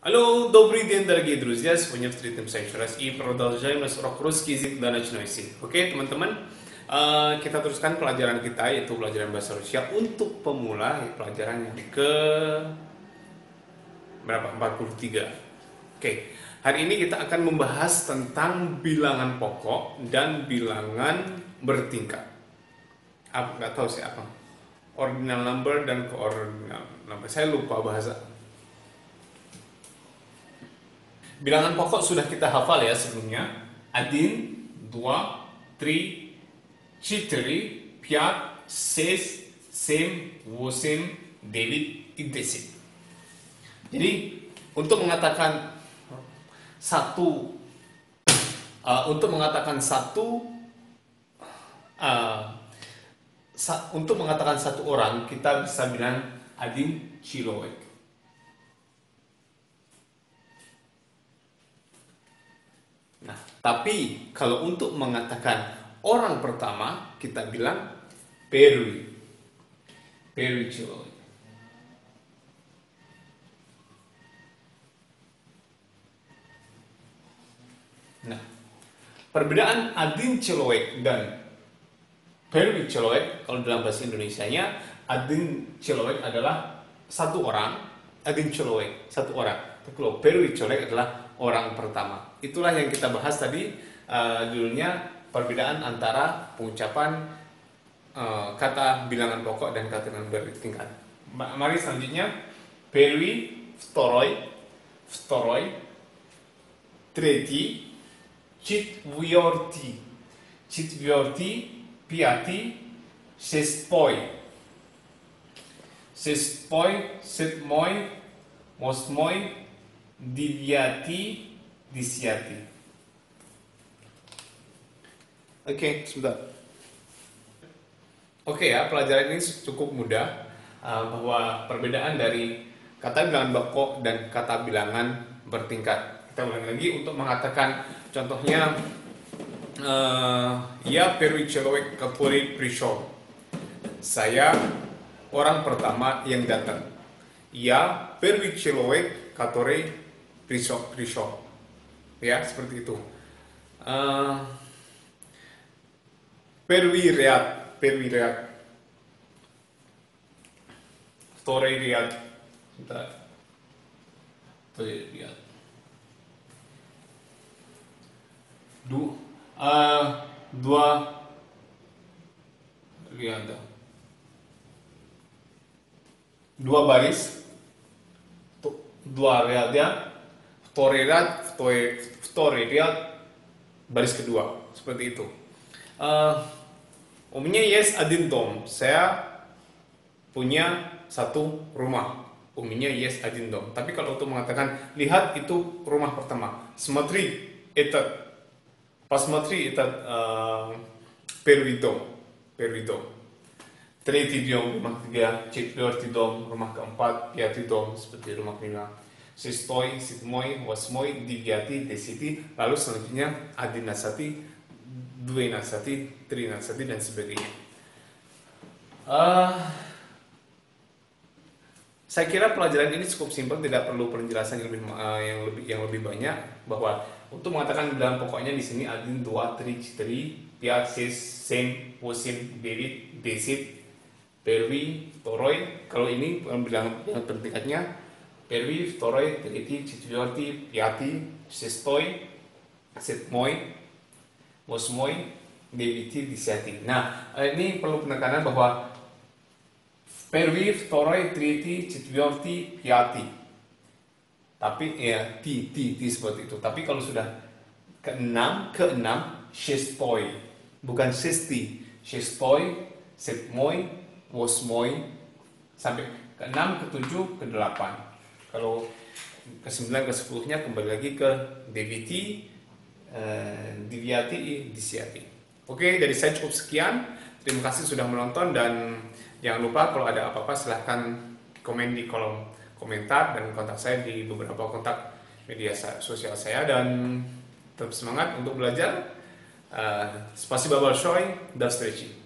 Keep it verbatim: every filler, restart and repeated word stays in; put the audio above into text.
Алло, добрый день, дорогие друзья! Сегодня встретимся еще раз и продолжаем наш урок русский язык для ночной сил. Oke, teman-teman, uh, kita teruskan pelajaran kita yaitu pelajaran bahasa Rusia untuk pemula, pelajaran yang ke berapa? empat puluh tiga. Oke, hari ini kita akan membahas tentang bilangan pokok dan bilangan bertingkat. Apa nggak tahu sih apa? Ordinal number dan coordinal number. Saya lupa bahasa. Bilangan pokok sudah kita hafal ya sebelumnya. Один, два, три, четыре, пять, шесть, семь, восемь, девять, и десять. Jadi untuk mengatakan satu, uh, untuk mengatakan satu, uh, sa untuk mengatakan satu orang kita bisa bilang один человек. Nah, tapi kalau untuk mengatakan orang pertama, kita bilang первый. Первый человек. Nah, perbedaan один человек dan первый человек, kalau dalam bahasa Indonesianya, один человек adalah satu orang, один человек, satu orang. Tapi kalau первый человек adalah orang pertama. Itulah yang kita bahas tadi, uh, judulnya perbedaan antara pengucapan uh, kata bilangan pokok dan kata bilangan bertingkat. Mari selanjutnya, первый, второй, второй, третий, четвертый, четвертый, пятый, шестой, шестой, седьмой, восьмой, девятый, disiati. Oke, okay, sebentar. Oke okay, ya, pelajaran ini cukup mudah uh, bahwa perbedaan dari kata bilangan pokok dan kata bilangan bertingkat. Kita ulang lagi untuk mengatakan contohnya uh, ya первый человек, который пришел. Saya orang pertama yang datang. Ya первый человек, который пришел, пришел. Ya, seperti itu. Uh, первый ряд, первый ряд. Второй ряд. Sebentar. Второй ряд. Du, uh, dua ряда. Dua baris. Dua ряда. Второй ряд, второй, второй ряд, baris kedua, seperti itu. Uh, у меня есть один дом. Saya punya satu rumah. У меня есть один дом. Tapi kalau untuk mengatakan lihat itu rumah pertama. Смотри, этот, посмотри, этот uh, первый дом, первый дом. Третий дом, rumah ketiga. Четвертый дом, rumah keempat. Пятый дом, seperti rumah kelima. Шестой, седьмой, восьмой, девятый, десятый, lalu selanjutnya одиннадцатый, двенадцатый, тринадцатый dan sebagainya. Uh, saya kira pelajaran ini cukup simpel, tidak perlu penjelasan yang lebih uh, yang lebih yang lebih banyak. Bahwa untuk mengatakan bilangan pokoknya di sini один, два, три, четыре, пять, шесть, семь, восемь, девять, десять, первый, второй. Kalau ini bilangan bertingkatnya первый, второй, третий, четвертый, пятый, шестой, седьмой, восьмой, девятый, десятый. Nah, ini perlu penekanan bahwa первый, второй, третий, четвертый, пятый. Tapi ya, ti, ti, ti seperti itu. Tapi kalau sudah keenam, keenam, шестой, bukan шестый, шестой, седьмой, восьмой, sampai keenam, ketujuh, kedelapan. Kalau ke sembilan, ke sepuluhnya kembali lagi ke deviti, uh, diviati, disiati. Oke, dari saya cukup sekian. Terima kasih sudah menonton dan jangan lupa kalau ada apa-apa silahkan komen di kolom komentar dan kontak saya di beberapa kontak media sosial saya dan tetap semangat untuk belajar. Uh, Spasiba большое, до встречи.